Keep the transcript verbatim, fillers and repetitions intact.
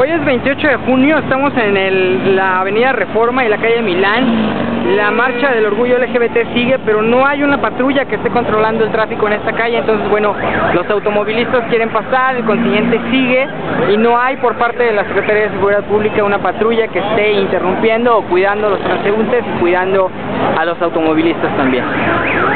Hoy es veintiocho de junio, estamos en el, la avenida Reforma y la calle Milán. La marcha del orgullo L G B T sigue, pero no hay una patrulla que esté controlando el tráfico en esta calle. Entonces, bueno, los automovilistas quieren pasar, el contingente sigue y no hay por parte de la Secretaría de Seguridad Pública una patrulla que esté interrumpiendo o cuidando a los transeúntes y cuidando a los automovilistas también.